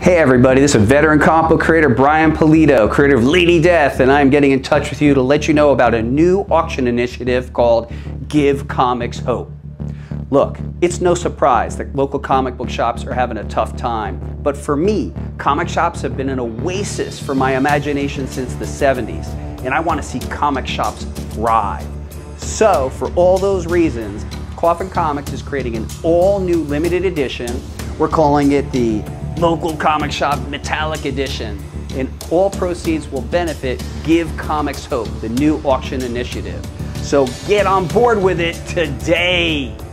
Hey everybody, this is veteran comic book creator Brian Pulido, creator of Lady Death, and I'm getting in touch with you to let you know about a new auction initiative called Give Comics Hope. Look, it's no surprise that local comic book shops are having a tough time, but for me, comic shops have been an oasis for my imagination since the 70s, and I want to see comic shops thrive. So, for all those reasons, Coffin Comics is creating an all-new limited edition. We're calling it the Local Comic Shop Metallic Edition, and all proceeds will benefit Give Comics Hope, the new auction initiative. So get on board with it today.